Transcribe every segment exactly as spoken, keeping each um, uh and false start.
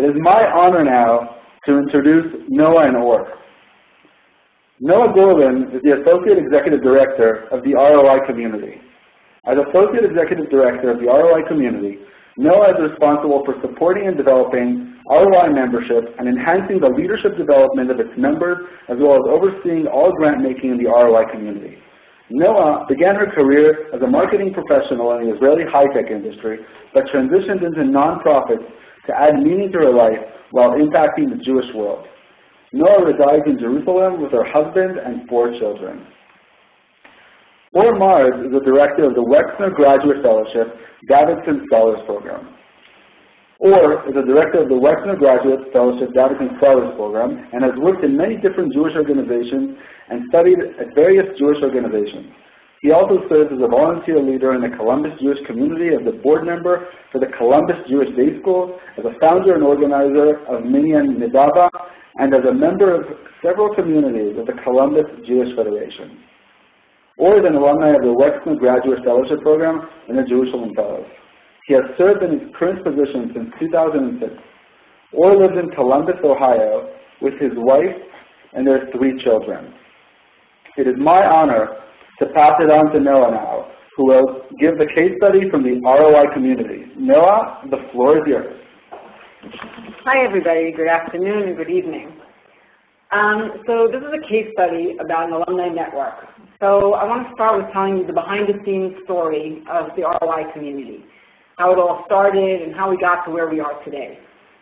It is my honor now to introduce Noah and Or. Noah Gorlin is the Associate Executive Director of the R O I Community. As Associate Executive Director of the R O I Community, Noah is responsible for supporting and developing R O I membership and enhancing the leadership development of its members, as well as overseeing all grant making in the R O I community. Noah began her career as a marketing professional in the Israeli high-tech industry, but transitioned into nonprofits to add meaning to her life while impacting the Jewish world. Noah resides in Jerusalem with her husband and four children. Or Mars is the director of the Wexner Graduate Fellowship Davidson Scholars Program. Or is the director of the Wexner Graduate Fellowship Davidson Scholars Program and has worked in many different Jewish organizations and studied at various Jewish organizations. He also serves as a volunteer leader in the Columbus Jewish community, as a board member for the Columbus Jewish Day School, as a founder and organizer of Minyan Nidava, and as a member of several communities of the Columbus Jewish Federation. Or is an alumni of the Wexner Graduate Fellowship Program and the Jerusalem Fellows. He has served in his current position since two thousand six. Or lives in Columbus, Ohio, with his wife and their three children. It is my honor to pass it on to Noah now, who will give the case study from the R O I community. Noah, the floor is yours. Hi, everybody. Good afternoon and good evening. Um, so this is a case study about an alumni network. So I want to start with telling you the behind-the-scenes story of the R O I community, how it all started and how we got to where we are today.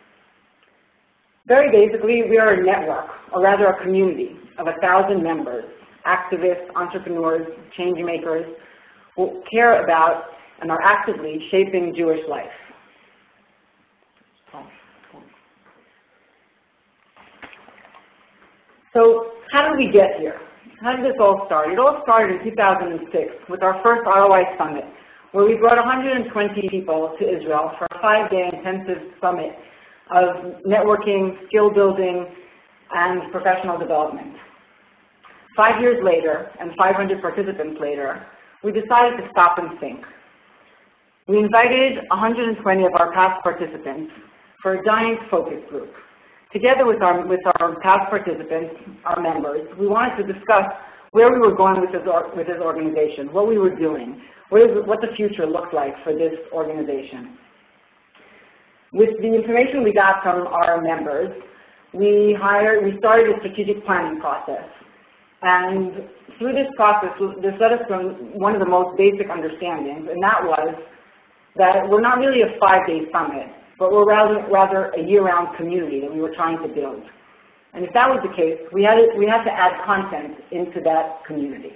Very basically, we are a network, or rather a community, of a thousand members, activists, entrepreneurs, change makers, who care about and are actively shaping Jewish life. So how did we get here? How did this all start? It all started in two thousand six with our first R O I Summit, where we brought one hundred twenty people to Israel for a five-day intensive summit of networking, skill building, and professional development. Five years later, and five hundred participants later, we decided to stop and think. We invited one hundred twenty of our past participants for a giant focus group. Together with our, with our past participants, our members, we wanted to discuss where we were going with this, with this organization, what we were doing, what, is, what the future looked like for this organization. With the information we got from our members, we, hired, we started a strategic planning process. And through this process, this led us to one of the most basic understandings, and that was that we're not really a five-day summit, but we're rather, rather a year-round community that we were trying to build. And if that was the case, we had, to, we had to add content into that community.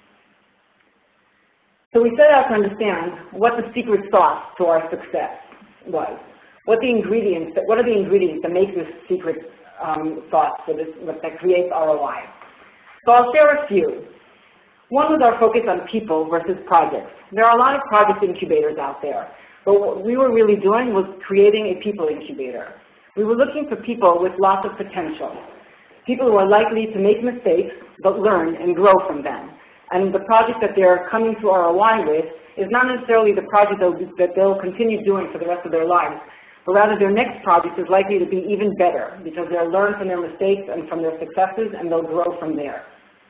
So we set out to understand what the secret sauce to our success was. What the ingredients, what are the ingredients that make this secret um, sauce for this, that creates R O I? So I'll share a few. One was our focus on people versus projects. There are a lot of project incubators out there, but what we were really doing was creating a people incubator. We were looking for people with lots of potential, people who are likely to make mistakes but learn and grow from them. And the project that they're coming to R O I with is not necessarily the project that they'll continue doing for the rest of their lives, but rather their next project is likely to be even better because they'll learn from their mistakes and from their successes, and they'll grow from there.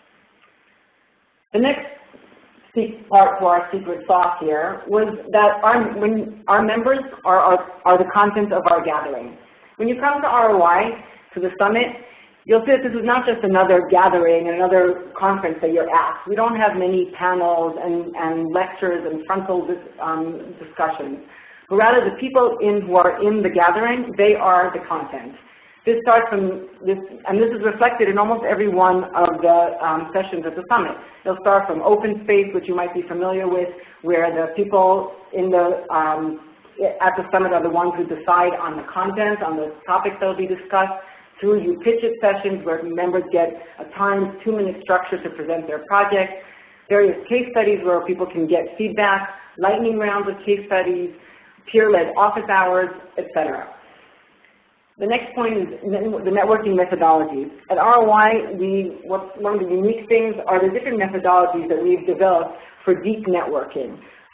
The next part to our secret sauce here was that our, when our members are, are, are the content of our gathering. When you come to R O I, to the summit, you'll see that this is not just another gathering and another conference that you're at. We don't have many panels and, and lectures and frontal dis, um, discussions, but rather the people in, who are in the gathering, they are the content. This starts from this, and this is reflected in almost every one of the um, sessions at the summit. They'll start from open space, which you might be familiar with, where the people in the, um, at the summit are the ones who decide on the content, on the topics that will be discussed, through you pitch it sessions where members get a timed two-minute structure to present their project, various case studies where people can get feedback, lightning rounds of case studies, peer-led office hours, et cetera. The next point is the networking methodologies. At R O I, we, what's one of the unique things are the different methodologies that we've developed for deep networking.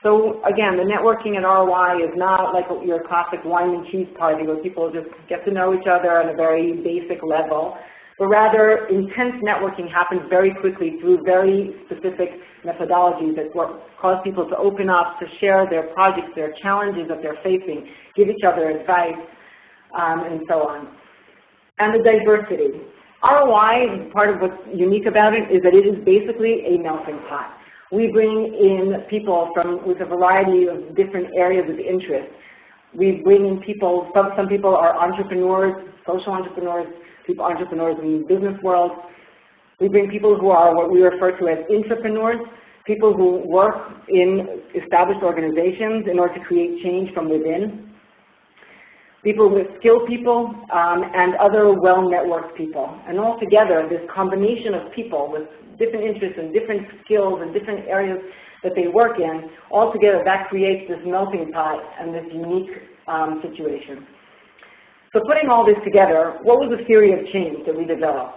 So again, the networking at R O I is not like your classic wine and cheese party where people just get to know each other on a very basic level, but rather intense networking happens very quickly through very specific methodologies that cause people to open up, to share their projects, their challenges that they're facing, give each other advice, um, and so on. And the diversity. R O I, part of what's unique about it is that it is basically a melting pot. We bring in people from with a variety of different areas of interest. We bring in people, some, some people are entrepreneurs, social entrepreneurs, people entrepreneurs in the business world. We bring people who are what we refer to as intrapreneurs, people who work in established organizations in order to create change from within. People with skilled people um, and other well-networked people. And altogether, this combination of people with different interests and different skills and different areas that they work in, altogether that creates this melting pot and this unique um, situation. So putting all this together, what was the theory of change that we developed?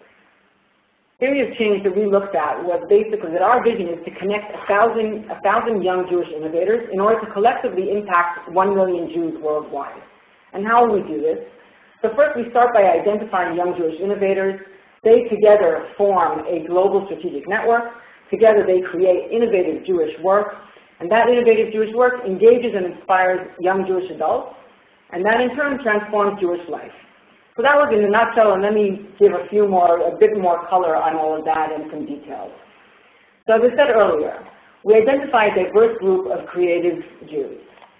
Theory of change that we looked at was basically that our vision is to connect a thousand, a thousand young Jewish innovators in order to collectively impact one million Jews worldwide. And how will we do this? So first we start by identifying young Jewish innovators. They together form a global strategic network. Together they create innovative Jewish work. And that innovative Jewish work engages and inspires young Jewish adults. And that in turn transforms Jewish life. So that was in a nutshell, and let me give a few more, a bit more color on all of that and some details. So as I said earlier, we identify a diverse group of creative Jews.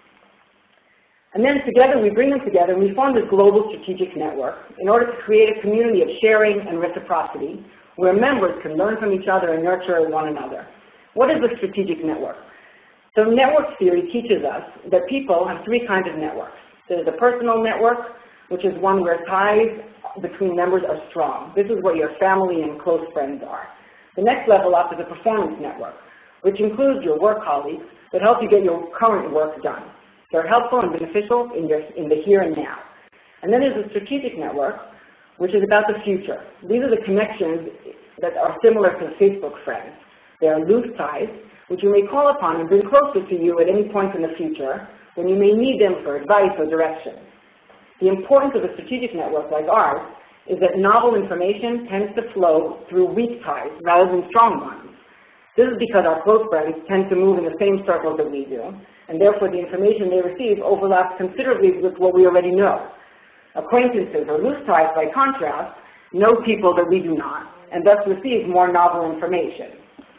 And then together, we bring them together and we form this global strategic network in order to create a community of sharing and reciprocity where members can learn from each other and nurture one another. What is a strategic network? So network theory teaches us that people have three kinds of networks. There's a personal network, which is one where ties between members are strong. This is what your family and close friends are. The next level up is a performance network, which includes your work colleagues that help you get your current work done. They're helpful and beneficial in, your, in the here and now. And then there's a strategic network, which is about the future. These are the connections that are similar to Facebook friends. They are loose ties, which you may call upon and bring closer to you at any point in the future when you may need them for advice or direction. The importance of a strategic network like ours is that novel information tends to flow through weak ties rather than strong ones. This is because our close friends tend to move in the same circles that we do, and therefore the information they receive overlaps considerably with what we already know. Acquaintances or loose ties, by contrast, know people that we do not, and thus receive more novel information.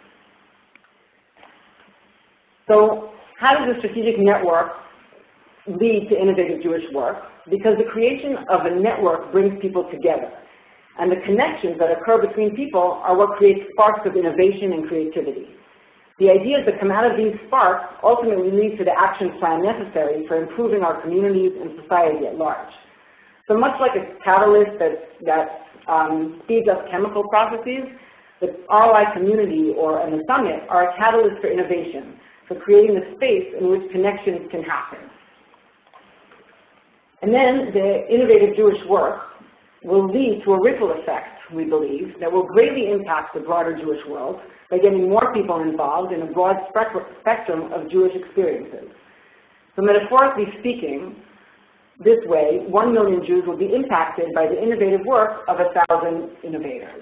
So how does a strategic network lead to innovative Jewish work? Because the creation of a network brings people together. And the connections that occur between people are what creates sparks of innovation and creativity. The ideas that come out of these sparks ultimately lead to the action plan necessary for improving our communities and society at large. So much like a catalyst that, that um, speeds up chemical processes, the R O I community or and the summit are a catalyst for innovation, for creating a space in which connections can happen. And then the innovative Jewish work will lead to a ripple effect, we believe, that will greatly impact the broader Jewish world by getting more people involved in a broad spectrum of Jewish experiences. So metaphorically speaking, this way, one million Jews will be impacted by the innovative work of a thousand innovators.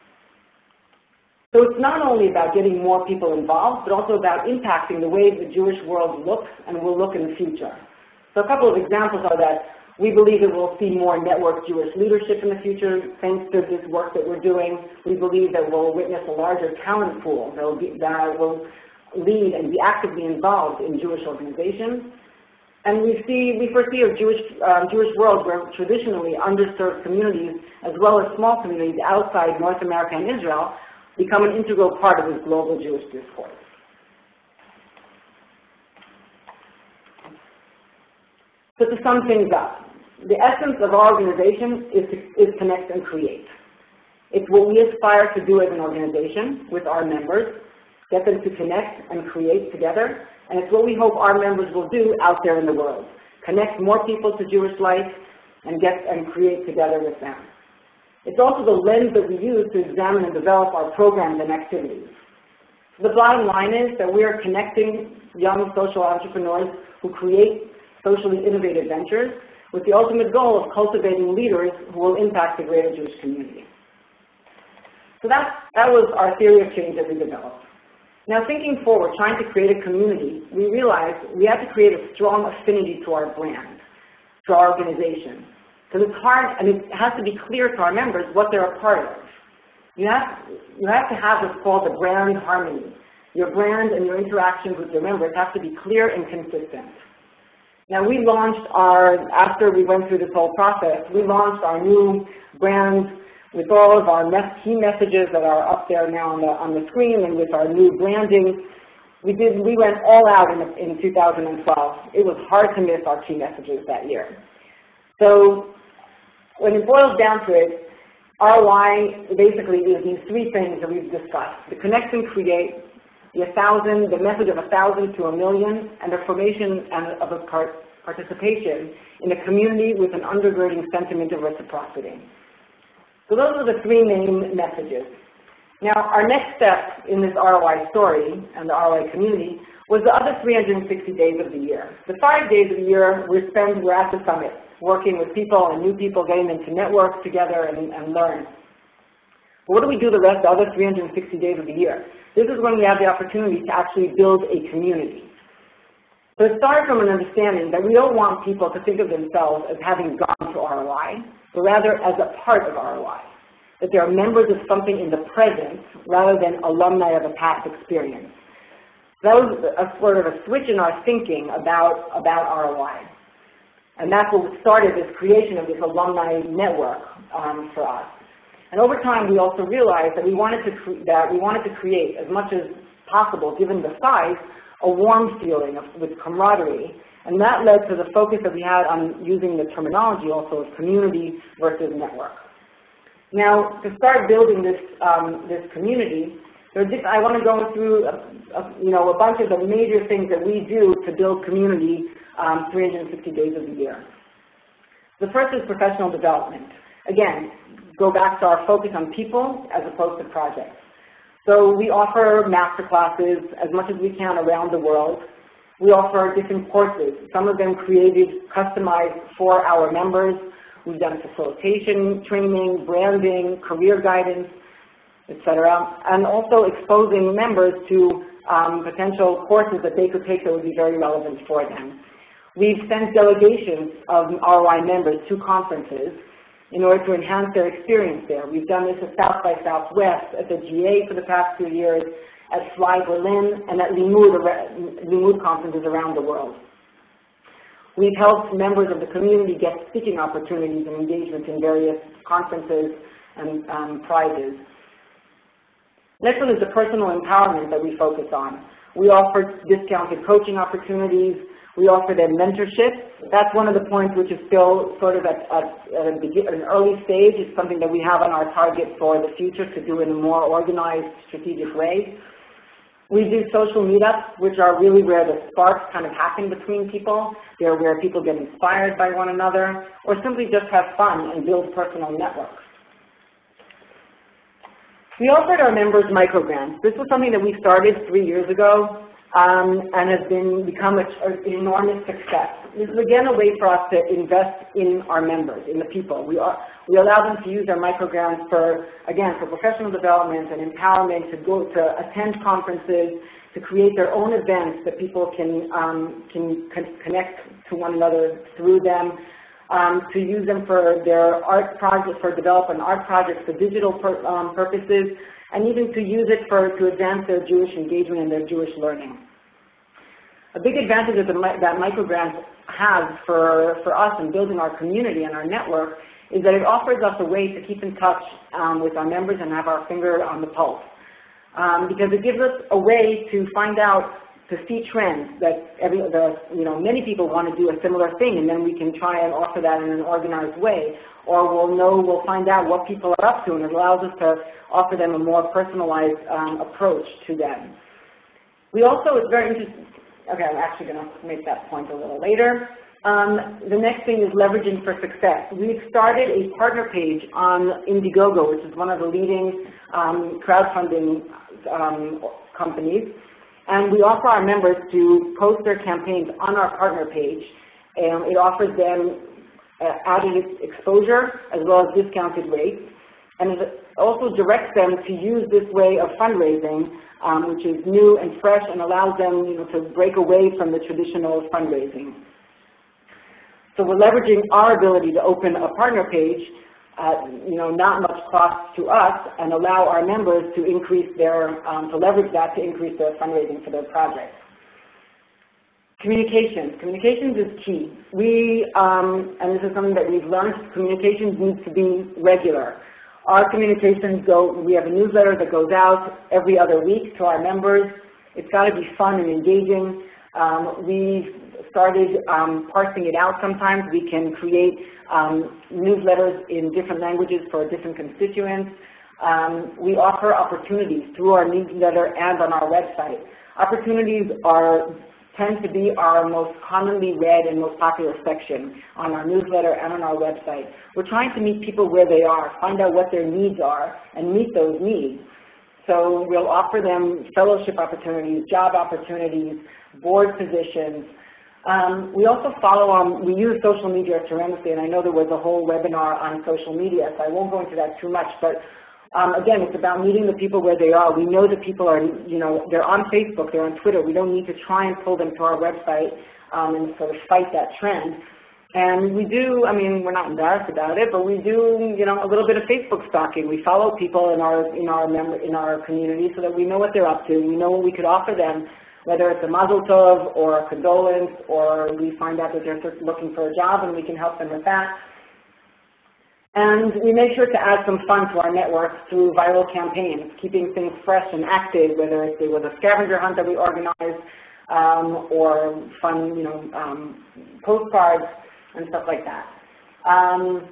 So it's not only about getting more people involved, but also about impacting the way the Jewish world looks and will look in the future. So a couple of examples are that we believe that we'll see more networked Jewish leadership in the future thanks to this work that we're doing. We believe that we'll witness a larger talent pool that will, be, that will lead and be actively involved in Jewish organizations. And we see, we foresee a Jewish, um, Jewish world where traditionally underserved communities, as well as small communities outside North America and Israel, become an integral part of this global Jewish discourse. So to sum things up, the essence of our organization is to is connect and create. It's what we aspire to do as an organization with our members, get them to connect and create together, and it's what we hope our members will do out there in the world, connect more people to Jewish life and get and create together with them. It's also the lens that we use to examine and develop our programs and activities. The bottom line is that we are connecting young social entrepreneurs who create socially innovative ventures with the ultimate goal of cultivating leaders who will impact the greater Jewish community. So that, that was our theory of change that we developed. Now thinking forward, trying to create a community, we realized we had to create a strong affinity to our brand, to our organization. Because it's hard, and it has to be clear to our members what they're a part of. You have, you have to have what's called the brand harmony. Your brand and your interactions with your members have to be clear and consistent. Now we launched our, after we went through this whole process, we launched our new brand with all of our key messages that are up there now on the, on the screen, and with our new branding. We, did, we went all out in, in two thousand twelve. It was hard to miss our key messages that year. So when it boils down to it, R O I basically is these three things that we've discussed: the connect and create, the a thousand, the message of a thousand to a million, and the formation and of a part, participation in a community with an undergirding sentiment of reciprocity. So those are the three main messages. Now our next step in this R O I story and the R O I community was the other three hundred sixty days of the year. The five days of the year we spend, we're at the summit, working with people and new people, getting them to network together and, and learn. But what do we do the rest, the other three hundred sixty days of the year? This is when we have the opportunity to actually build a community. So it started from an understanding that we don't want people to think of themselves as having gone to R O I, but rather as a part of R O I, that they are members of something in the present rather than alumni of a past experience. That was a sort of a switch in our thinking about, about R O I. And that's what started this creation of this alumni network um, for us. And over time, we also realized that we wanted to cre that we wanted to create, as much as possible, given the size, a warm feeling of, with camaraderie. And that led to the focus that we had on using the terminology also of community versus network. Now, to start building this um, this community, I want to go through a, a, you know a bunch of the major things that we do to build community um, three hundred sixty days of the year. The first is professional development. Again, go back to our focus on people as opposed to projects. So we offer master classes as much as we can around the world. We offer different courses, some of them created, customized for our members. We've done facilitation, training, branding, career guidance, et cetera, and also exposing members to um, potential courses that they could take that would be very relevant for them. We've sent delegations of R O I members to conferences in order to enhance their experience there. We've done this at South by Southwest, at the G A for the past few years, at Fly Berlin, and at Limud, Limud conferences around the world. We've helped members of the community get speaking opportunities and engagements in various conferences and um, prizes. Next one is the personal empowerment that we focus on. We offer discounted coaching opportunities. We offer them mentorship. That's one of the points which is still sort of at, at, at an early stage. It's something that we have on our target for the future to do in a more organized, strategic way. We do social meetups, which are really where the sparks kind of happen between people. They're where people get inspired by one another, or simply just have fun and build personal networks. We offered our members microgrants. This was something that we started three years ago um, and has been become an enormous success. This is again a way for us to invest in our members, in the people. We, are, we allow them to use their microgrants for, again, for professional development and empowerment, to go to attend conferences, to create their own events that people can, um, can con connect to one another through them. Um, to use them for their art projects, for developing art projects for digital pur um, purposes, and even to use it for to advance their Jewish engagement and their Jewish learning. A big advantage that, the, that microgrants has for, for us in building our community and our network is that it offers us a way to keep in touch um, with our members and have our finger on the pulse. Um, because it gives us a way to find out, to see trends that every, the, you know, many people want to do a similar thing, and then we can try and offer that in an organized way. Or we'll know, we'll find out what people are up to, and it allows us to offer them a more personalized um, approach to them. We also, it's very interesting, okay, I'm actually going to make that point a little later. Um, the next thing is leveraging for success. We've started a partner page on Indiegogo, which is one of the leading um, crowdfunding um, companies. And we offer our members to post their campaigns on our partner page. And it offers them uh, added exposure as well as discounted rates. And it also directs them to use this way of fundraising, um, which is new and fresh and allows them, you know, to break away from the traditional fundraising. So we're leveraging our ability to open a partner page at, you know, not much cost to us, and allow our members to increase their, um, to leverage that to increase their fundraising for their projects. Communications. Communications is key. We, um, and this is something that we've learned, communications needs to be regular. Our communications go, we have a newsletter that goes out every other week to our members. It's got to be fun and engaging. Um, we've started um, parsing it out sometimes. We can create um, newsletters in different languages for different constituents. Um, we offer opportunities through our newsletter and on our website. Opportunities are tend to be our most commonly read and most popular section on our newsletter and on our website. We're trying to meet people where they are, find out what their needs are, and meet those needs. So we'll offer them fellowship opportunities, job opportunities, board positions. Um, we also follow on, we use social media tremendously, and I know there was a whole webinar on social media, so I won't go into that too much, but um, again, it's about meeting the people where they are. We know that people are, you know, they're on Facebook, they're on Twitter. We don't need to try and pull them to our website um, and sort of fight that trend. And we do, I mean, we're not embarrassed about it, but we do, you know, a little bit of Facebook stalking. We follow people in our, in our, member, in our community so that we know what they're up to. We know what we could offer them, whether it's a mazel tov or a condolence, or we find out that they're looking for a job and we can help them with that. And we make sure to add some fun to our network through viral campaigns, keeping things fresh and active, whether it was a scavenger hunt that we organized um, or fun, you know, um, postcards and stuff like that. Um,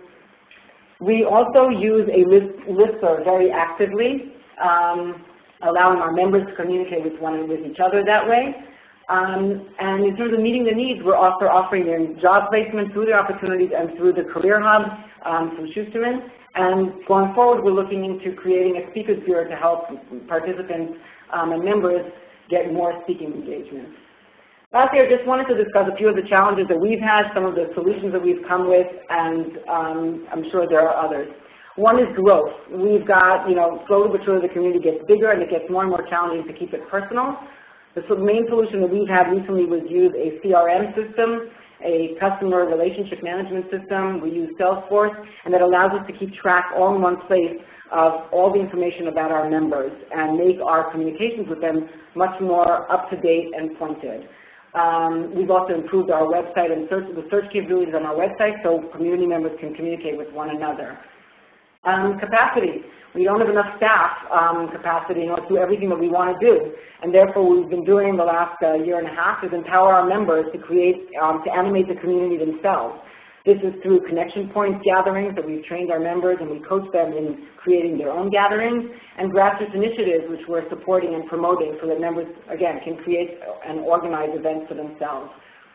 we also use a list, listserv very actively, um, allowing our members to communicate with one and with each other that way. Um, and in terms of meeting the needs, we're also offering them job placement through the opportunities and through the Career Hub um, from Schusterman. And going forward, we're looking into creating a speakers bureau to help participants um, and members get more speaking engagements. Lastly, I just wanted to discuss a few of the challenges that we've had, some of the solutions that we've come with, and um, I'm sure there are others. One is growth. We've got, you know, slowly but surely the community gets bigger and it gets more and more challenging to keep it personal. The main solution that we've had recently was use a C R M system, a customer relationship management system. We use Salesforce, and that allows us to keep track all in one place of all the information about our members and make our communications with them much more up-to-date and pointed. Um, we've also improved our website and search, the search capabilities on our website so community members can communicate with one another. Um, capacity. We don't have enough staff um, capacity in order to do everything that we want to do. And therefore, what we've been doing the last uh, year and a half is empower our members to create, um, to animate the community themselves. This is through connection points gatherings that we've trained our members and we coach them in creating their own gatherings, and grassroots initiatives which we're supporting and promoting so that members, again, can create and organize events for themselves.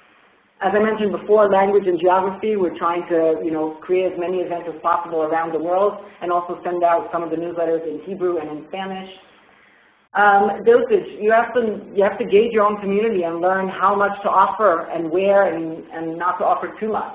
As I mentioned before, language and geography, we're trying to, you know, create as many events as possible around the world and also send out some of the newsletters in Hebrew and in Spanish. Um, dosage, you have, to, you have to gauge your own community and learn how much to offer and where and, and not to offer too much.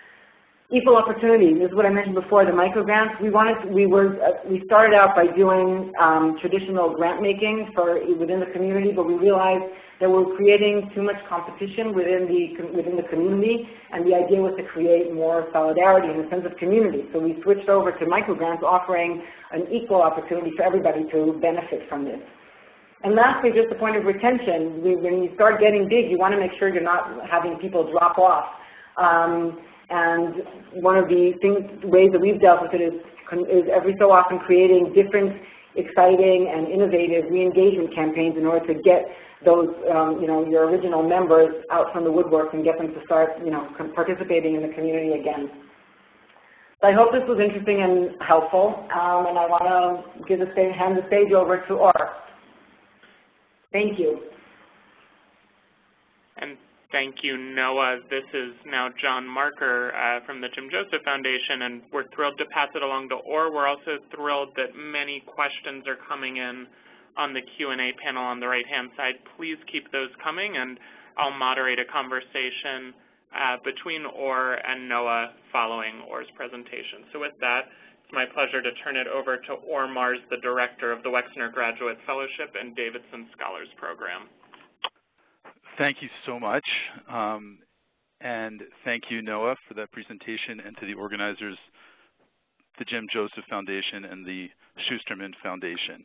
Equal opportunity, this is what I mentioned before, the microgrants. We wanted, we were, uh, we started out by doing um, traditional grant making for within the community, but we realized that we're creating too much competition within the within the community, and the idea was to create more solidarity and a sense of community. So we switched over to microgrants, offering an equal opportunity for everybody to benefit from this. And lastly, just the point of retention. We, when you start getting big, you want to make sure you're not having people drop off. Um, And one of the things, ways that we've dealt with it is, is every so often creating different, exciting, and innovative re-engagement campaigns in order to get those, um, you know, your original members out from the woodwork and get them to start, you know, participating in the community again. So I hope this was interesting and helpful, um, and I want to give the stage, hand the stage over to Or. Thank you. And Thank you, Noah. This is now John Marker uh, from the Jim Joseph Foundation, and we're thrilled to pass it along to Or. We're also thrilled that many questions are coming in on the Q and A panel on the right-hand side. Please keep those coming, and I'll moderate a conversation uh, between Or and Noah following Or's presentation. So with that, it's my pleasure to turn it over to Or Mars, the Director of the Wexner Graduate Fellowship and Davidson Scholars Program. Thank you so much, um, and thank you, Noah, for that presentation, and to the organizers, the Jim Joseph Foundation and the Schusterman Foundation.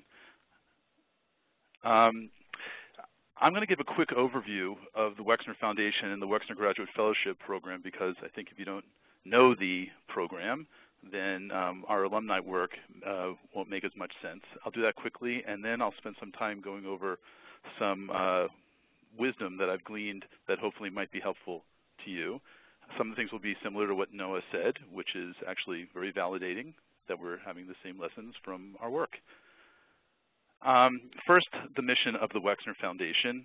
Um, I'm going to give a quick overview of the Wexner Foundation and the Wexner Graduate Fellowship Program, because I think if you don't know the program, then um, our alumni work uh, won't make as much sense. I'll do that quickly, and then I'll spend some time going over some uh, wisdom that I've gleaned that hopefully might be helpful to you. Some of the things will be similar to what Noah said, which is actually very validating that we're having the same lessons from our work. Um, first, the mission of the Wexner Foundation.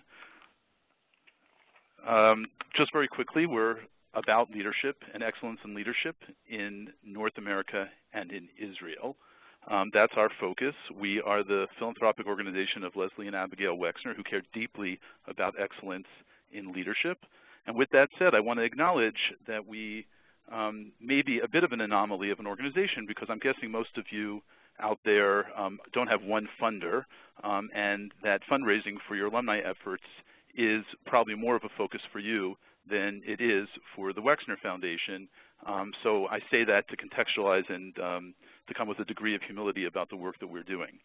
Um, just very quickly, we're about leadership and excellence in leadership in North America and in Israel. Um, that's our focus. We are the philanthropic organization of Leslie and Abigail Wexner, who care deeply about excellence in leadership. And with that said, I want to acknowledge that we um, may be a bit of an anomaly of an organization, because I'm guessing most of you out there um, don't have one funder, um, and that fundraising for your alumni efforts is probably more of a focus for you than it is for the Wexner Foundation. Um, so I say that to contextualize and um, to come with a degree of humility about the work that we're doing.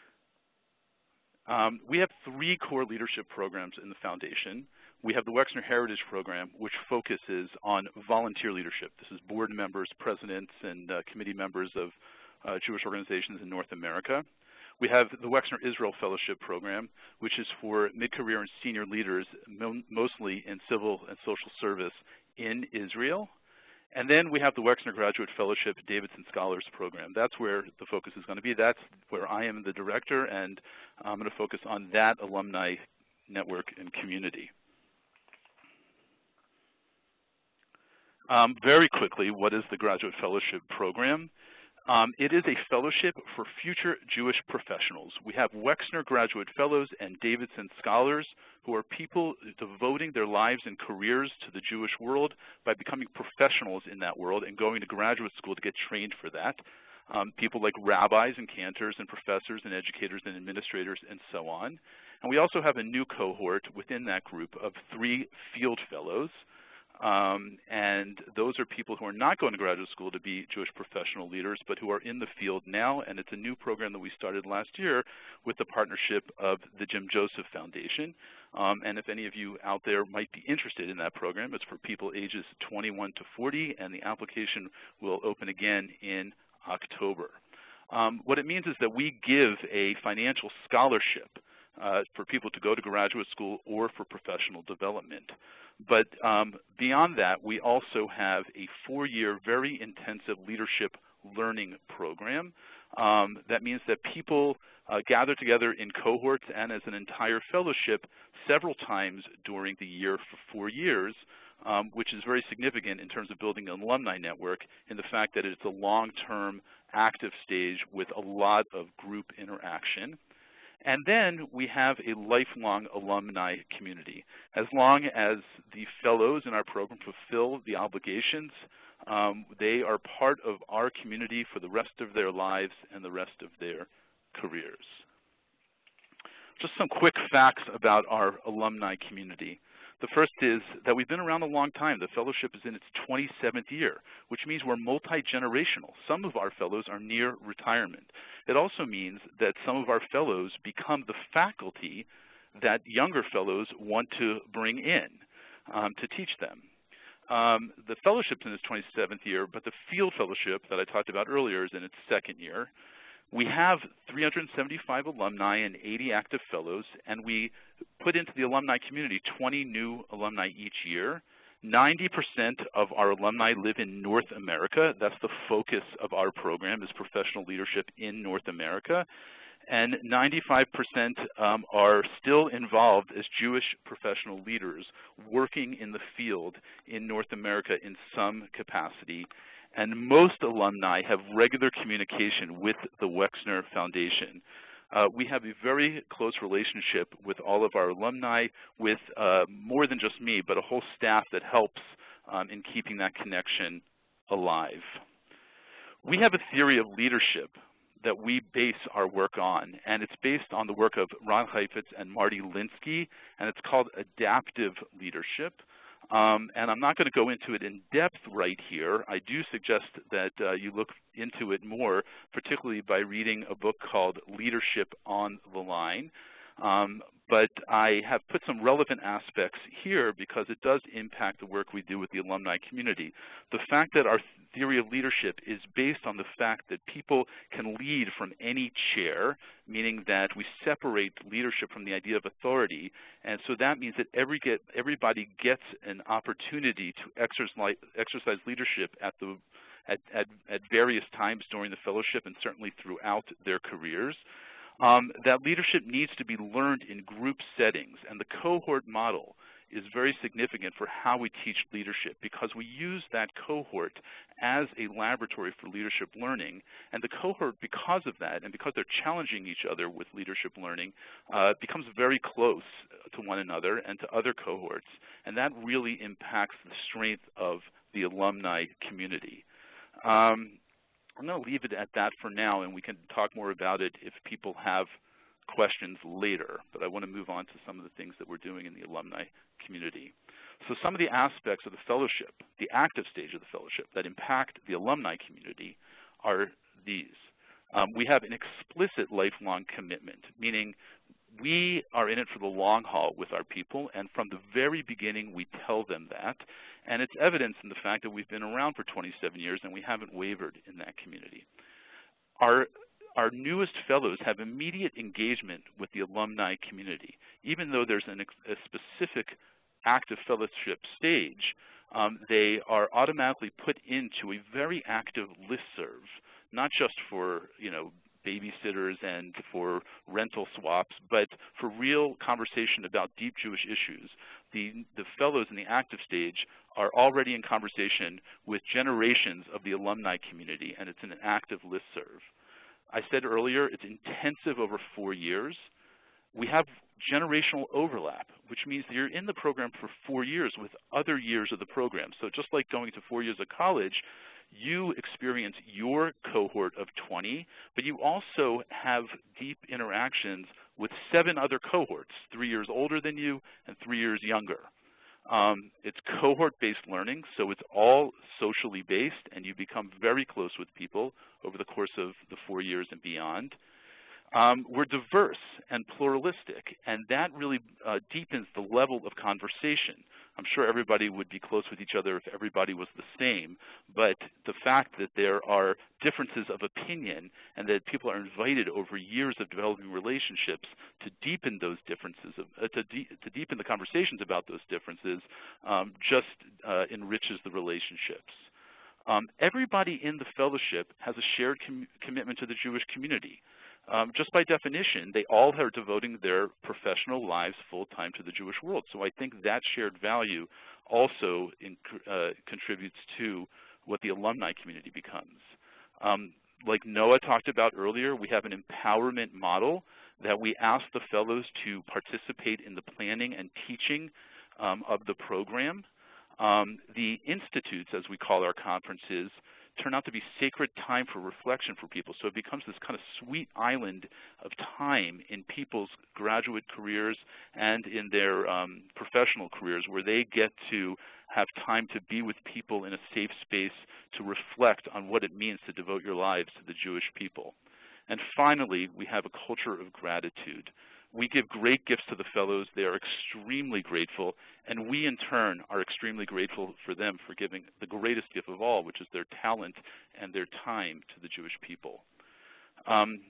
Um, we have three core leadership programs in the foundation. We have the Wexner Heritage Program, which focuses on volunteer leadership. This is board members, presidents, and uh, committee members of uh, Jewish organizations in North America. We have the Wexner Israel Fellowship Program, which is for mid-career and senior leaders, mo mostly in civil and social service in Israel. And then we have the Wexner Graduate Fellowship Davidson Scholars Program. That's where the focus is going to be. That's where I am the director, and I'm going to focus on that alumni network and community. Um, very quickly, what is the Graduate Fellowship Program? Um, it is a fellowship for future Jewish professionals. We have Wexner Graduate Fellows and Davidson Scholars, who are people devoting their lives and careers to the Jewish world by becoming professionals in that world and going to graduate school to get trained for that. Um, people like rabbis and cantors and professors and educators and administrators and so on. And we also have a new cohort within that group of three field fellows. Um, and those are people who are not going to graduate school to be Jewish professional leaders, but who are in the field now, and it's a new program that we started last year with the partnership of the Jim Joseph Foundation. Um, and if any of you out there might be interested in that program, it's for people ages twenty-one to forty, and the application will open again in October. Um, what it means is that we give a financial scholarship uh, for people to go to graduate school or for professional development. But um, beyond that, we also have a four-year, very intensive leadership learning program. Um, that means that people uh, gather together in cohorts and as an entire fellowship several times during the year for four years, um, which is very significant in terms of building an alumni network in the fact that it's a long-term active stage with a lot of group interaction. And then we have a lifelong alumni community. As long as the fellows in our program fulfill the obligations, um, they are part of our community for the rest of their lives and the rest of their careers. Just some quick facts about our alumni community. The first is that we've been around a long time. The fellowship is in its twenty-seventh year, which means we're multi-generational. Some of our fellows are near retirement. It also means that some of our fellows become the faculty that younger fellows want to bring in um, to teach them. Um, the fellowship's in its twenty-seventh year, but the field fellowship that I talked about earlier is in its second year. We have three hundred seventy-five alumni and eighty active fellows, and we put into the alumni community twenty new alumni each year. ninety percent of our alumni live in North America. That's the focus of our program, is professional leadership in North America. and ninety-five percent um, are still involved as Jewish professional leaders working in the field in North America in some capacity. And most alumni have regular communication with the Wexner Foundation. Uh, we have a very close relationship with all of our alumni, with uh, more than just me, but a whole staff that helps um, in keeping that connection alive. We have a theory of leadership that we base our work on, and it's based on the work of Ron Heifetz and Marty Linsky, and it's called adaptive leadership. Um, and I'm not going to go into it in depth right here. I do suggest that uh, you look into it more, particularly by reading a book called Leadership on the Line. Um, but I have put some relevant aspects here because it does impact the work we do with the alumni community. The fact that our theory of leadership is based on the fact that people can lead from any chair, meaning that we separate leadership from the idea of authority, and so that means that every get, everybody gets an opportunity to exercise, exercise leadership at, the, at, at, at various times during the fellowship and certainly throughout their careers. Um, that leadership needs to be learned in group settings, and the cohort model is very significant for how we teach leadership because we use that cohort as a laboratory for leadership learning, and the cohort, because of that and because they're challenging each other with leadership learning, uh, becomes very close to one another and to other cohorts, and that really impacts the strength of the alumni community. Um, I'm going to leave it at that for now, and we can talk more about it if people have questions later, but I want to move on to some of the things that we're doing in the alumni community. So some of the aspects of the fellowship, the active stage of the fellowship that impact the alumni community are these. Um, we have an explicit lifelong commitment, meaning we are in it for the long haul with our people, and from the very beginning we tell them that, and it's evidenced in the fact that we've been around for twenty-seven years and we haven't wavered in that community. Our Our newest fellows have immediate engagement with the alumni community. Even though there's an, a specific active fellowship stage, um, they are automatically put into a very active listserv, not just for, you know, babysitters and for rental swaps, but for real conversation about deep Jewish issues. The, the fellows in the active stage are already in conversation with generations of the alumni community, and it's an active listserv. I said earlier, it's intensive over four years. We have generational overlap, which means that you're in the program for four years with other years of the program. So just like going to four years of college, you experience your cohort of twenty, but you also have deep interactions with seven other cohorts, three years older than you and three years younger. Um, it's cohort-based learning, so it's all socially based, and you become very close with people over the course of the four years and beyond. Um, we're diverse and pluralistic, and that really uh, deepens the level of conversation. I'm sure everybody would be close with each other if everybody was the same, but the fact that there are differences of opinion and that people are invited over years of developing relationships to deepen those differences, uh, to, de to deepen the conversations about those differences, um, just uh, enriches the relationships. Um, everybody in the fellowship has a shared com commitment to the Jewish community. Um, just by definition, they all are devoting their professional lives full-time to the Jewish world. So I think that shared value also in, uh, contributes to what the alumni community becomes. Um, like Noah talked about earlier, we have an empowerment model that we ask the fellows to participate in the planning and teaching um, of the program. Um, the institutes, as we call our conferences, turn out to be sacred time for reflection for people. So it becomes this kind of sweet island of time in people's graduate careers and in their um, professional careers where they get to have time to be with people in a safe space to reflect on what it means to devote your lives to the Jewish people. And finally, we have a culture of gratitude. We give great gifts to the fellows. They are extremely grateful, and we in turn are extremely grateful for them for giving the greatest gift of all, which is their talent and their time to the Jewish people. Um,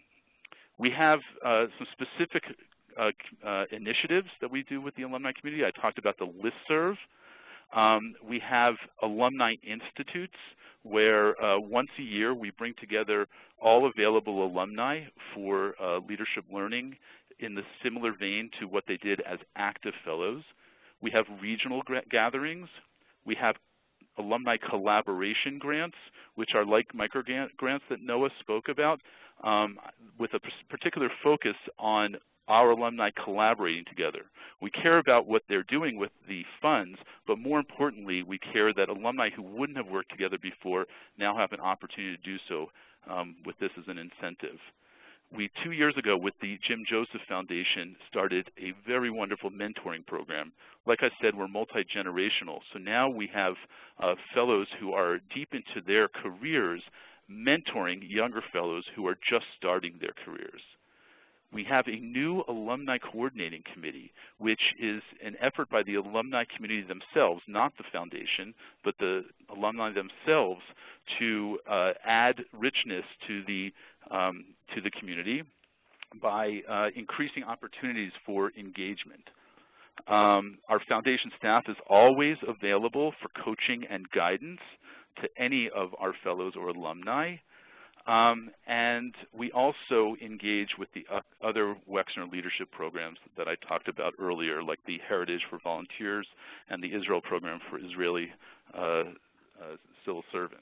we have uh, some specific uh, uh, initiatives that we do with the alumni community. I talked about the listserv. Um, we have alumni institutes where uh, once a year we bring together all available alumni for uh, leadership learning in the similar vein to what they did as active fellows. We have regional gatherings. We have alumni collaboration grants, which are like micro grants that Noah spoke about, um, with a particular focus on our alumni collaborating together. We care about what they're doing with the funds, but more importantly, we care that alumni who wouldn't have worked together before now have an opportunity to do so um, with this as an incentive. We, two years ago, with the Jim Joseph Foundation, started a very wonderful mentoring program. Like I said, we're multi-generational, so now we have uh, fellows who are deep into their careers mentoring younger fellows who are just starting their careers. We have a new alumni coordinating committee, which is an effort by the alumni community themselves, not the foundation, but the alumni themselves, to uh, add richness to the um, to the community by uh, increasing opportunities for engagement. Um, our foundation staff is always available for coaching and guidance to any of our fellows or alumni. Um, and we also engage with the uh, other Wexner leadership programs that I talked about earlier, like the Heritage for Volunteers and the Israel Program for Israeli uh, uh, civil servants.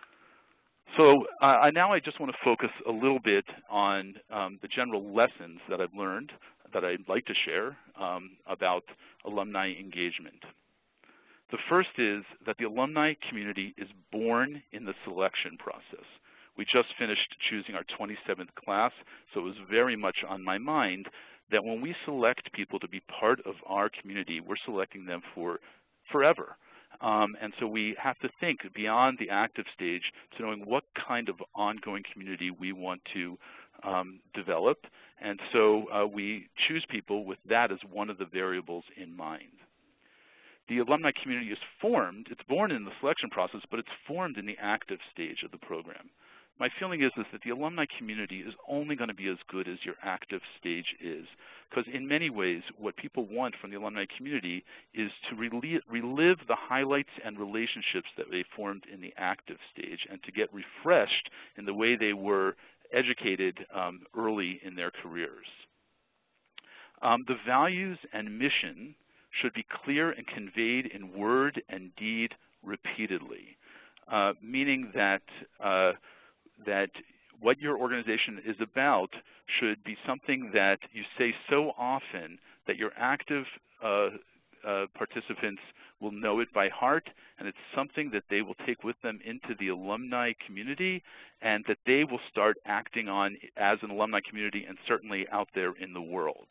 So uh, now I just want to focus a little bit on um, the general lessons that I've learned that I'd like to share um, about alumni engagement. The first is that the alumni community is born in the selection process. We just finished choosing our twenty-seventh class, so it was very much on my mind that when we select people to be part of our community, we're selecting them for forever. Um, and so we have to think beyond the active stage to knowing what kind of ongoing community we want to um, develop. And so uh, we choose people with that as one of the variables in mind. The alumni community is formed, it's born in the selection process, but it's formed in the active stage of the program. My feeling is, is that the alumni community is only going to be as good as your active stage is, because in many ways what people want from the alumni community is to relive, relive the highlights and relationships that they formed in the active stage and to get refreshed in the way they were educated um, early in their careers. Um, the values and mission should be clear and conveyed in word and deed repeatedly, uh, meaning that uh, that what your organization is about should be something that you say so often that your active uh, uh, participants will know it by heart, and it's something that they will take with them into the alumni community and that they will start acting on as an alumni community and certainly out there in the world.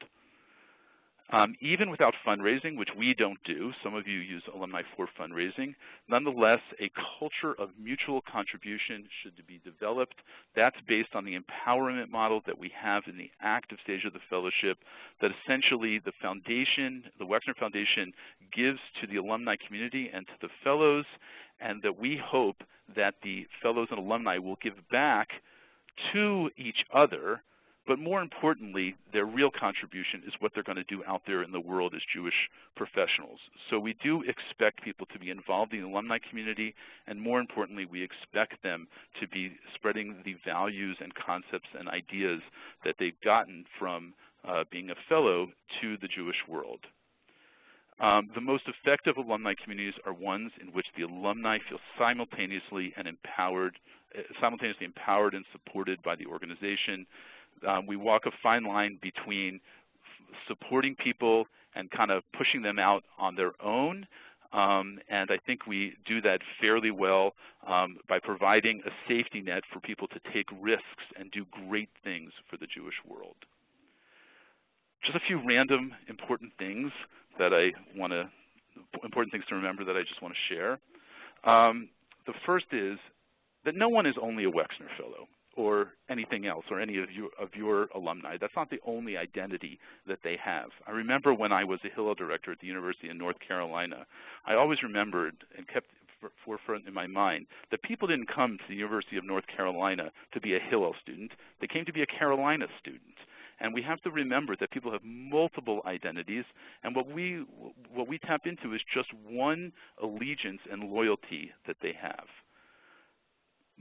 Um, even without fundraising, which we don't do, some of you use alumni for fundraising, nonetheless, a culture of mutual contribution should be developed. That's based on the empowerment model that we have in the active stage of the fellowship, that essentially the foundation, the Wexner Foundation, gives to the alumni community and to the fellows, and that we hope that the fellows and alumni will give back to each other. But more importantly, their real contribution is what they're going to do out there in the world as Jewish professionals. So we do expect people to be involved in the alumni community, and more importantly, we expect them to be spreading the values and concepts and ideas that they've gotten from uh, being a fellow to the Jewish world. Um, the most effective alumni communities are ones in which the alumni feel simultaneously and empowered, uh, simultaneously empowered and supported by the organization. Um, we walk a fine line between supporting people and kind of pushing them out on their own, um, and I think we do that fairly well um, by providing a safety net for people to take risks and do great things for the Jewish world. Just a few random important things that I want to, important things to remember that I just want to share. Um, the first is that no one is only a Wexner Fellow or anything else, or any of your, of your alumni. That's not the only identity that they have. I remember when I was a Hillel director at the University of North Carolina, I always remembered and kept forefront in my mind that people didn't come to the University of North Carolina to be a Hillel student. They came to be a Carolina student. And we have to remember that people have multiple identities, and what we, what we tap into is just one allegiance and loyalty that they have.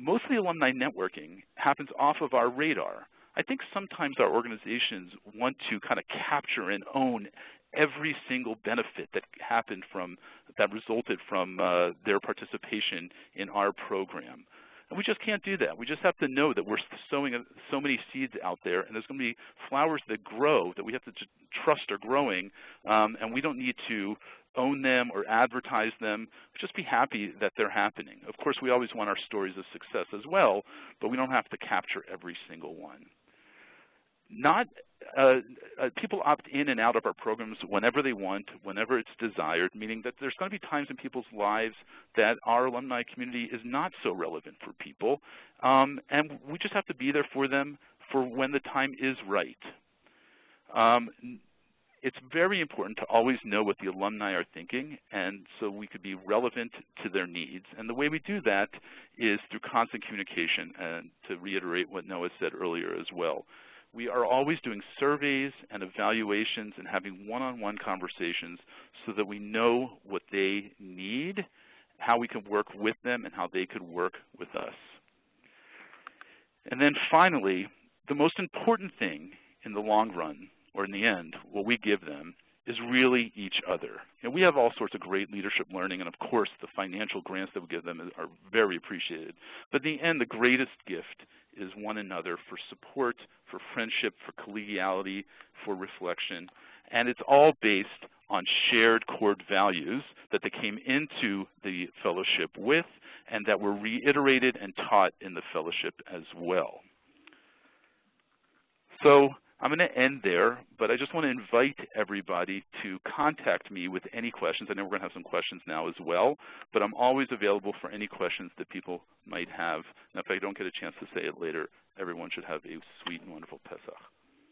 mostly alumni networking happens off of our radar. I think sometimes our organizations want to kind of capture and own every single benefit that happened from, that resulted from uh, their participation in our program. And we just can't do that. We just have to know that we're sowing so many seeds out there, and there's going to be flowers that grow that we have to trust are growing, um, and we don't need to own them or advertise them. Just be happy that they're happening. Of course, we always want our stories of success as well, but we don't have to capture every single one. Not uh, uh, people opt in and out of our programs whenever they want, whenever it's desired, meaning that there's going to be times in people's lives that our alumni community is not so relevant for people, um, and we just have to be there for them for when the time is right. Um, it's very important to always know what the alumni are thinking, and so we could be relevant to their needs. And the way we do that is through constant communication, and to reiterate what Noah said earlier as well. We are always doing surveys and evaluations and having one-on-one conversations so that we know what they need, how we can work with them, and how they could work with us. And then finally, the most important thing in the long run, or in the end, what we give them is really each other. And we have all sorts of great leadership learning, and of course the financial grants that we give them are very appreciated. But in the end, the greatest gift is one another for support, for friendship, for collegiality, for reflection. And it's all based on shared core values that they came into the fellowship with and that were reiterated and taught in the fellowship as well. So I'm going to end there, but I just want to invite everybody to contact me with any questions. I know we're going to have some questions now as well, but I'm always available for any questions that people might have. And if I don't get a chance to say it later, everyone should have a sweet and wonderful Pesach.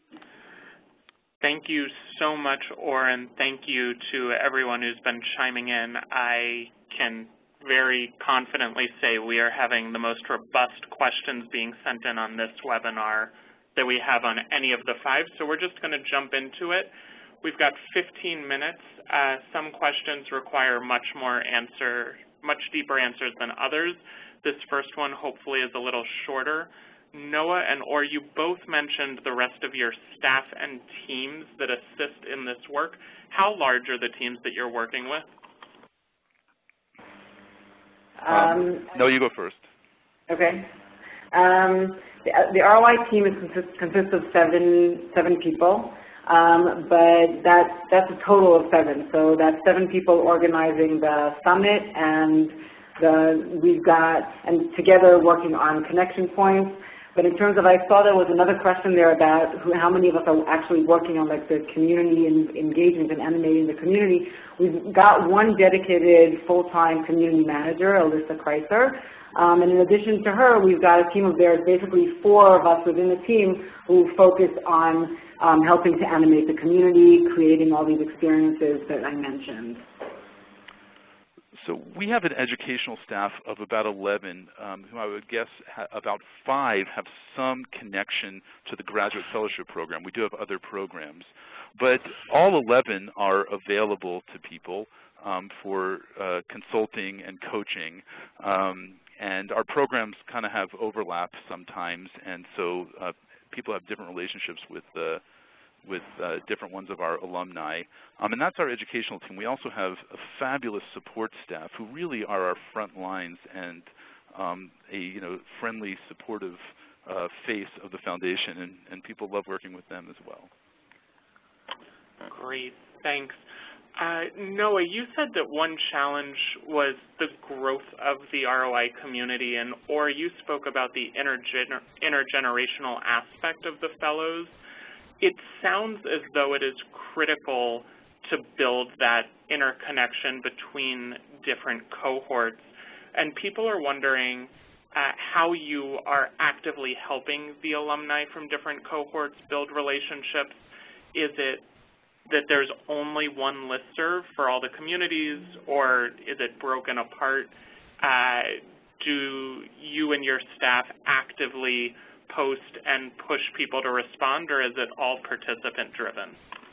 Thank you so much, Oren. Thank you to everyone who's been chiming in. I can very confidently say we are having the most robust questions being sent in on this webinar that we have on any of the five, so we're just going to jump into it. We've got fifteen minutes. Uh, some questions require much more answer, much deeper answers than others. This first one hopefully is a little shorter. Noah and Or, you both mentioned the rest of your staff and teams that assist in this work. How large are the teams that you're working with? Um, um, no, you go first. Okay. Um, the, the R O I team is consist, consists of seven seven people, um, but that that's a total of seven. So that's seven people organizing the summit, and the we've got and together working on connection points. But in terms of, I saw there was another question there about who, how many of us are actually working on like the community and engagement and animating the community. We've got one dedicated full-time community manager, Alyssa Kreiser. Um, and in addition to her, we've got a team of theirs, basically four of us within the team who focus on um, helping to animate the community, creating all these experiences that I mentioned. So we have an educational staff of about eleven, um, who I would guess ha about five have some connection to the graduate fellowship program. We do have other programs. But all eleven are available to people um, for uh, consulting and coaching. Um, and our programs kind of have overlap sometimes, and so uh, people have different relationships with uh, with uh, different ones of our alumni. Um, and that's our educational team. We also have a fabulous support staff who really are our front lines and um, a you know, friendly, supportive uh, face of the foundation, and, and people love working with them as well. Great, thanks. Uh, Noah, you said that one challenge was the growth of the R O I community, and or you spoke about the intergener intergenerational aspect of the fellows. It sounds as though it is critical to build that interconnection between different cohorts. And people are wondering uh, how you are actively helping the alumni from different cohorts build relationships. Is it that there's only one listserv for all the communities, or is it broken apart? Uh, do you and your staff actively post and push people to respond, or is it all participant-driven?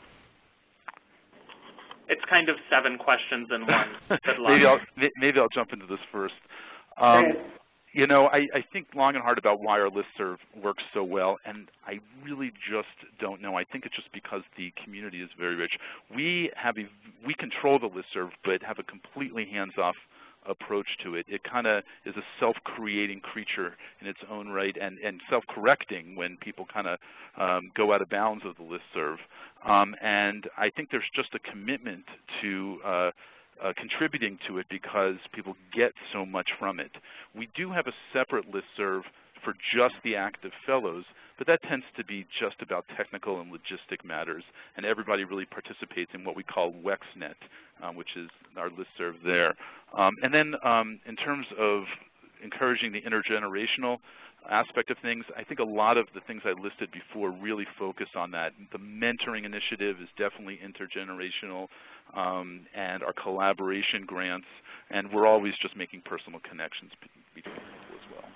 It's kind of seven questions in one. Good luck. maybe, I'll, maybe I'll jump into this first. Um, You know, I, I think long and hard about why our listserv works so well, and I really just don't know. I think it's just because the community is very rich. We have a, we control the listserv, but have a completely hands-off approach to it. It kind of is a self-creating creature in its own right, and, and self-correcting when people kind of um, go out of bounds of the listserv. Um, and I think there's just a commitment to uh, Uh, contributing to it because people get so much from it. We do have a separate listserv for just the active fellows, but that tends to be just about technical and logistic matters, and everybody really participates in what we call Wexner, um, which is our listserv there. Um, and then um, in terms of encouraging the intergenerational aspect of things, I think a lot of the things I listed before really focus on that. The mentoring initiative is definitely intergenerational, um, and our collaboration grants, and we're always just making personal connections between people as well.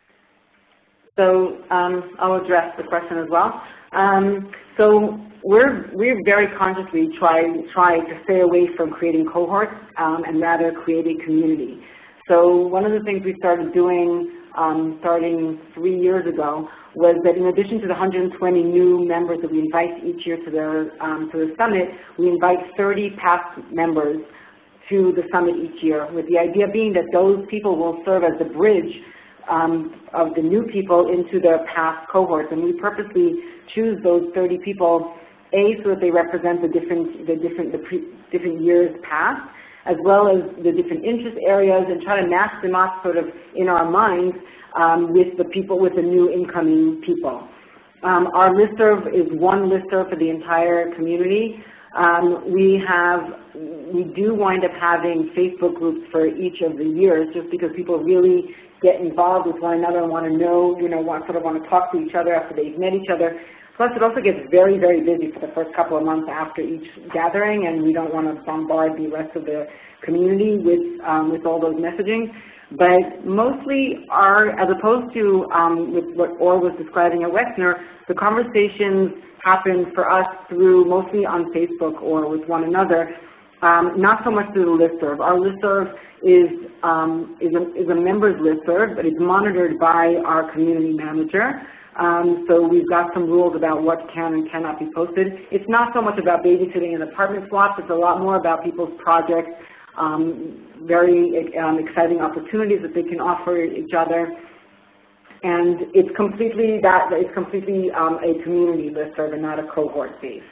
So um, I'll address the question as well. Um, so we're, we're very consciously try, try to stay away from creating cohorts um, and rather create a community. So one of the things we started doing Um, starting three years ago was that in addition to the one hundred twenty new members that we invite each year to the, um, to the summit, we invite thirty past members to the summit each year, with the idea being that those people will serve as the bridge um, of the new people into their past cohorts. And we purposely choose those thirty people, A, so that they represent the different, the different, the pre, different years past, as well as the different interest areas, and try to match them up sort of in our minds um, with the people, with the new incoming people. Um, our listserv is one listserv for the entire community. Um, we have, we do wind up having Facebook groups for each of the years, just because people really get involved with one another and want to know, you know, want, sort of want to talk to each other after they've met each other. Plus, it also gets very, very busy for the first couple of months after each gathering, and we don't want to bombard the rest of the community with, um, with all those messaging. But mostly, our, as opposed to um, with what Or was describing at Wexner, the conversations happen for us through mostly on Facebook or with one another, um, not so much through the listserv. Our listserv is, um, is, a, is a members listserv, but it's monitored by our community manager. Um, so we've got some rules about what can and cannot be posted. It's not so much about babysitting and apartment swaps. It's a lot more about people's projects, um, very um, exciting opportunities that they can offer each other. And it's completely that it's completely um, a community listserv and not a cohort based.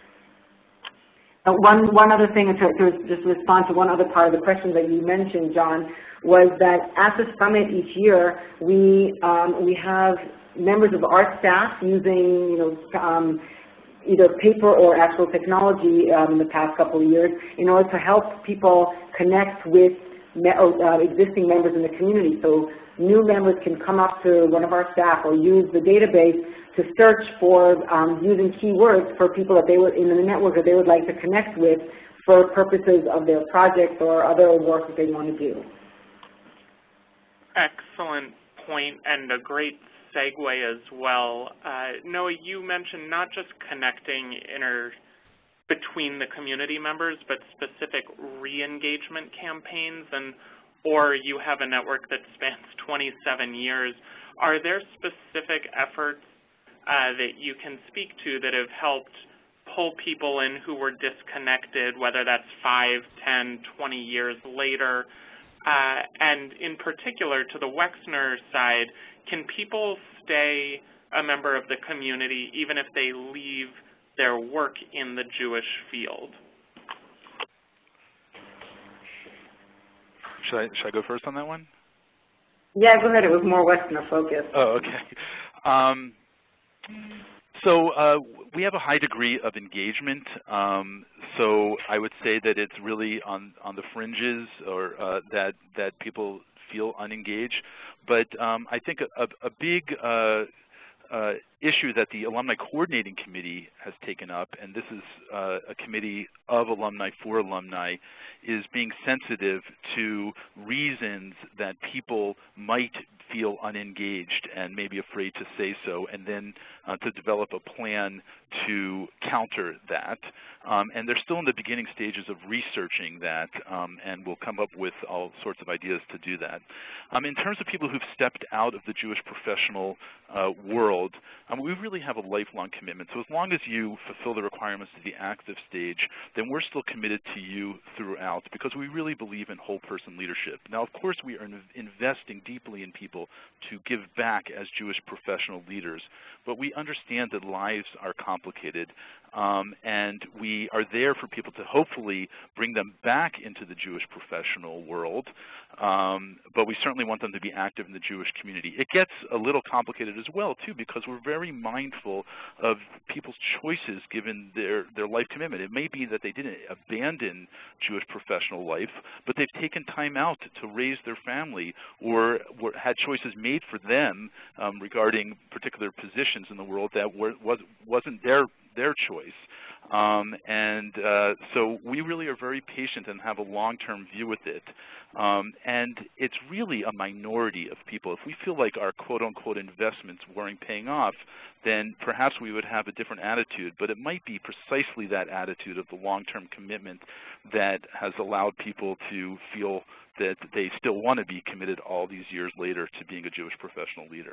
Uh, one one other thing to, to just respond to one other part of the question that you mentioned, John, was that at the summit each year we um, we have members of our staff using, you know, um, either paper or actual technology um, in the past couple of years in order to help people connect with me uh, existing members in the community. So new members can come up to one of our staff or use the database to search for um, using keywords for people that they would in the network that they would like to connect with for purposes of their projects or other work that they want to do. Excellent point, and a great segue as well. Uh, Noah, you mentioned not just connecting inter between the community members, but specific re-engagement campaigns, and or you have a network that spans twenty-seven years. Are there specific efforts uh, that you can speak to that have helped pull people in who were disconnected, whether that's five, ten, twenty years later? Uh, and in particular, to the Wexner side, can people stay a member of the community even if they leave their work in the Jewish field? Should I, should I go first on that one? Yeah, go ahead. It was more Wexner focused. Oh, okay. Um, so uh, we have a high degree of engagement. Um, so I would say that it's really on, on the fringes or uh, that, that people feel unengaged. But um, I think a, a big uh, uh, issue that the Alumni Coordinating Committee has taken up, and this is uh, a committee of alumni for alumni, is being sensitive to reasons that people might feel unengaged and maybe afraid to say so, and then uh, to develop a plan to counter that. Um, and they're still in the beginning stages of researching that, um, and we'll come up with all sorts of ideas to do that. Um, in terms of people who've stepped out of the Jewish professional uh, world, um, we really have a lifelong commitment. So as long as you fulfill the requirements to the active stage, then we're still committed to you throughout, because we really believe in whole person leadership. Now, of course, we are investing deeply in people to give back as Jewish professional leaders, but we understand that lives are complicated, um, and we are there for people to hopefully bring them back into the Jewish professional world, um, but we certainly want them to be active in the Jewish community. It gets a little complicated as well, too, because we're very mindful of people's choices given their, their life commitment. It may be that they didn't abandon Jewish professional life, but they've taken time out to raise their family, or were, had choices made for them um, regarding particular positions in the world that were, was, wasn't their, their choice. Um, and uh, so we really are very patient and have a long-term view with it. Um, and it's really a minority of people. If we feel like our quote-unquote investments weren't paying off, then perhaps we would have a different attitude. But it might be precisely that attitude of the long-term commitment that has allowed people to feel that they still want to be committed all these years later to being a Jewish professional leader.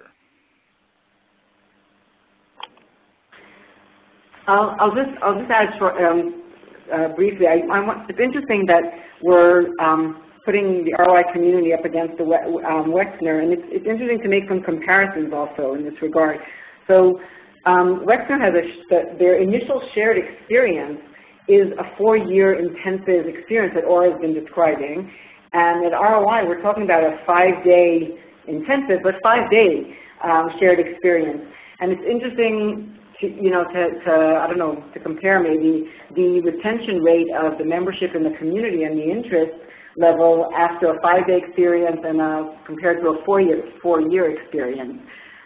I'll, I'll just I'll just add short, um, uh, briefly. I, I want, it's interesting that we're um, putting the R O I community up against the um, Wexner, and it's, it's interesting to make some comparisons also in this regard. So um, Wexner has a the, their initial shared experience is a four-year intensive experience that Ora has been describing, and at R O I we're talking about a five-day intensive, but five-day um, shared experience, and it's interesting. To, you know, to, to, I don't know, to compare maybe the retention rate of the membership in the community and the interest level after a five-day experience and uh, compared to a four-year four-year experience.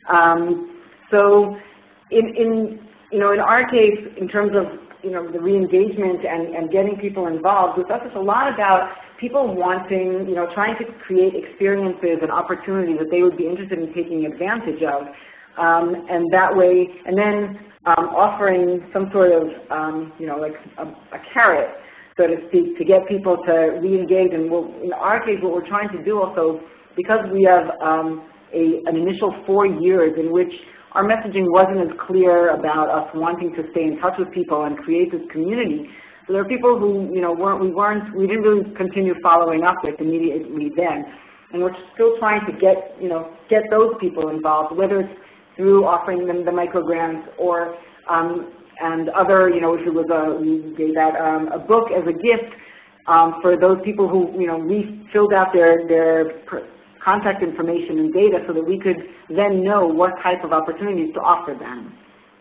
Um, so, in, in you know, in our case, in terms of you know the re-engagement and, and getting people involved, with us, it's a lot about people wanting, you know, trying to create experiences and opportunities that they would be interested in taking advantage of. Um, and that way, and then um, offering some sort of, um, you know, like a, a carrot, so to speak, to get people to re-engage. And we'll, in our case, what we're trying to do also, because we have um, a, an initial four years in which our messaging wasn't as clear about us wanting to stay in touch with people and create this community. So there are people who, you know, weren't, we weren't, we didn't really continue following up with immediately then. And we're still trying to get, you know, get those people involved, whether it's through offering them the microgrants or um, and other, you know, if it was a, we gave out um, a book as a gift um, for those people who, you know, we filled out their, their contact information and data so that we could then know what type of opportunities to offer them.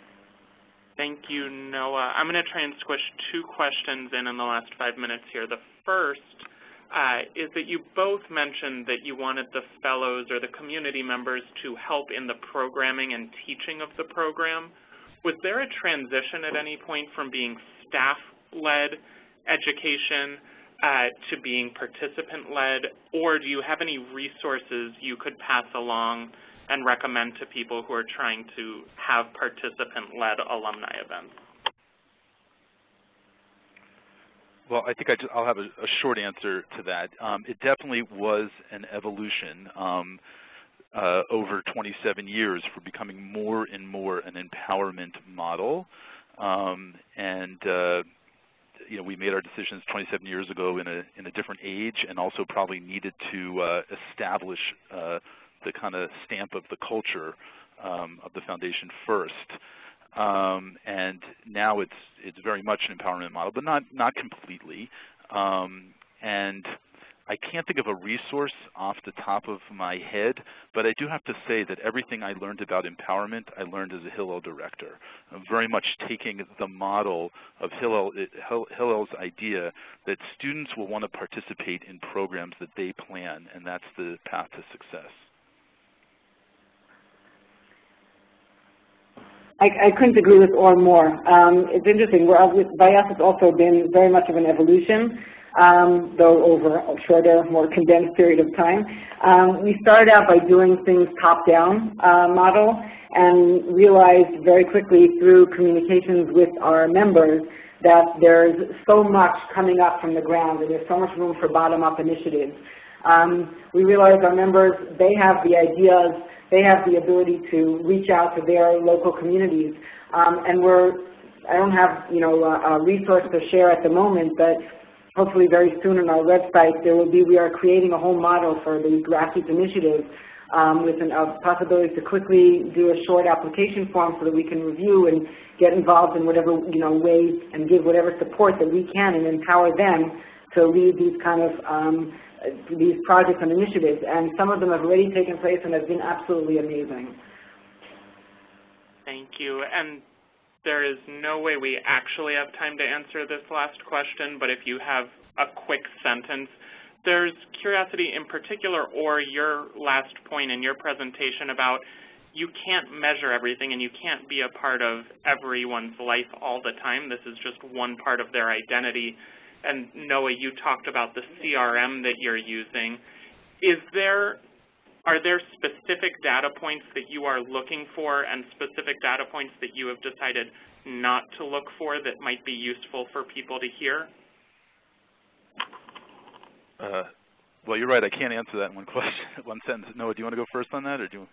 Thank you, Noah. I'm going to try and squish two questions in in the last five minutes here. The first Uh, is that you both mentioned that you wanted the fellows or the community members to help in the programming and teaching of the program. Was there a transition at any point from being staff-led education uh, to being participant-led, or do you have any resources you could pass along and recommend to people who are trying to have participant-led alumni events? Well, I think I just, I'll have a, a short answer to that. Um, it definitely was an evolution um, uh, over twenty-seven years for becoming more and more an empowerment model. Um, and uh, you know, we made our decisions twenty-seven years ago in a in a different age, and also probably needed to uh, establish uh, the kind of stamp of the culture um, of the foundation first. Um, and now it's it's very much an empowerment model, but not not completely. Um, and I can't think of a resource off the top of my head, but I do have to say that everything I learned about empowerment, I learned as a Hillel director. I'm very much taking the model of Hillel, Hillel's idea that students will want to participate in programs that they plan, and that's the path to success. I, I couldn't agree with or more. Um, it's interesting. We're, by us, it's also been very much of an evolution. um, though over a shorter, more condensed period of time. Um, we started out by doing things top-down uh, model and realized very quickly through communications with our members that there's so much coming up from the ground and there's so much room for bottom-up initiatives. Um, we realized our members, they have the ideas, they have the ability to reach out to their local communities, um, and we're, I don't have, you know, a, a resource to share at the moment, but hopefully very soon on our website there will be, we are creating a whole model for the grassroots initiative um, with an, a possibility to quickly do a short application form so that we can review and get involved in whatever, you know, ways and give whatever support that we can and empower them to lead these kind of um, these projects and initiatives. And some of them have already taken place and have been absolutely amazing. Thank you. And there is no way we actually have time to answer this last question, but if you have a quick sentence, there's curiosity in particular, or your last point in your presentation about you can't measure everything and you can't be a part of everyone's life all the time. This is just one part of their identity. And Noah, you talked about the C R M that you're using. Is there, are there specific data points that you are looking for and specific data points that you have decided not to look for that might be useful for people to hear? Uh, well, you're right. I can't answer that in one question, one sentence. Noah, do you want to go first on that, or do you?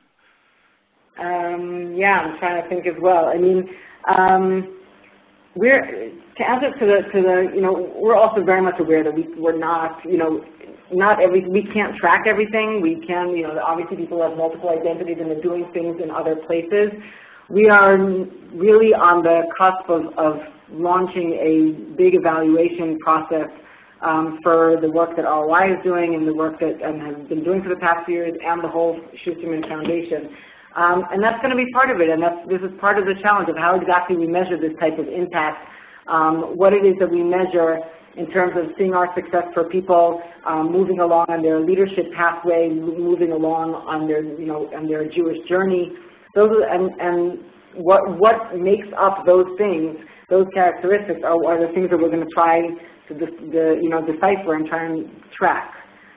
Um, yeah, I'm trying to think as well. I mean, um, we're to answer to the to the you know we're also very much aware that we we're not you know not every we can't track everything. We can you know obviously people have multiple identities and they're doing things in other places. We are really on the cusp of, of launching a big evaluation process um, for the work that R O I is doing and the work that um, has been doing for the past few years and the whole Schusterman Foundation. Um, and that's going to be part of it, and that's, this is part of the challenge of how exactly we measure this type of impact, um, what it is that we measure in terms of seeing our success for people um, moving along on their leadership pathway, moving along on their, you know, on their Jewish journey. Those are, and, and what, what makes up those things, those characteristics are, are the things that we're going to try to the, the, you know, decipher and try and track.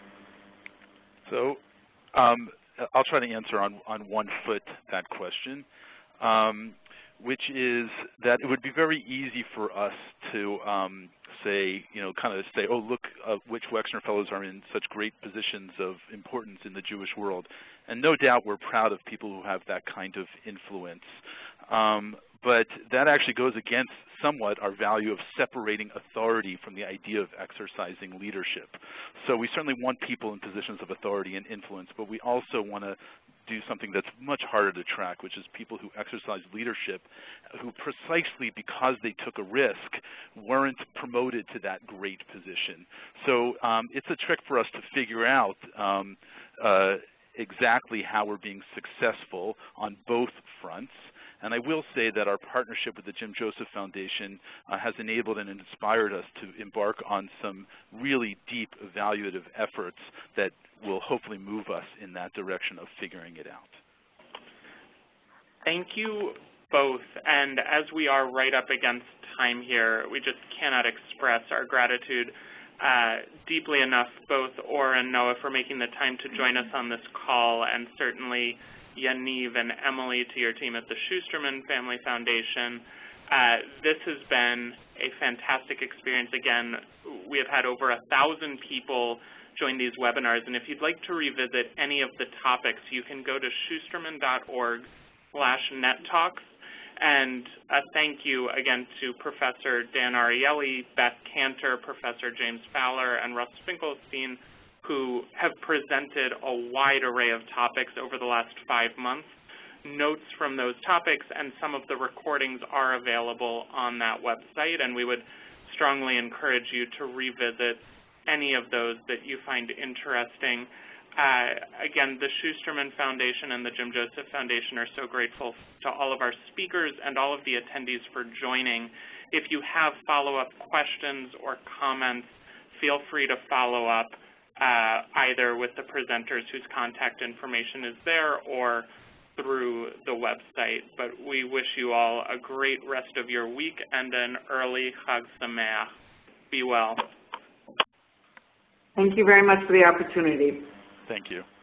So, um, I'll try to answer on, on one foot that question, um, which is that it would be very easy for us to um, say, you know, kind of say, oh, look, uh, which Wexner Fellows are in such great positions of importance in the Jewish world. And no doubt we're proud of people who have that kind of influence. Um, but that actually goes against somewhat our value of separating authority from the idea of exercising leadership. So we certainly want people in positions of authority and influence, but we also want to do something that's much harder to track, which is people who exercise leadership who precisely because they took a risk weren't promoted to that great position. So um, it's a trick for us to figure out um, uh, exactly how we're being successful on both fronts. And I will say that our partnership with the Jim Joseph Foundation uh, has enabled and inspired us to embark on some really deep evaluative efforts that will hopefully move us in that direction of figuring it out. Thank you both. And as we are right up against time here, we just cannot express our gratitude uh, deeply enough, both Or and Noah, for making the time to join us on this call, and certainly Yaniv and Emily to your team at the Schusterman Family Foundation. Uh, this has been a fantastic experience. Again, we have had over a thousand people join these webinars, and if you'd like to revisit any of the topics, you can go to schusterman dot org slash net talks. And a thank you again to Professor Dan Ariely, Beth Cantor, Professor James Fowler, and Russ Finkelstein, who have presented a wide array of topics over the last five months. Notes from those topics and some of the recordings are available on that website, and we would strongly encourage you to revisit any of those that you find interesting. Uh, again, the Schusterman Foundation and the Jim Joseph Foundation are so grateful to all of our speakers and all of the attendees for joining. If you have follow-up questions or comments, feel free to follow up Uh, either with the presenters whose contact information is there or through the website. But we wish you all a great rest of your week and an early Chag Sameach. Be well. Thank you very much for the opportunity. Thank you.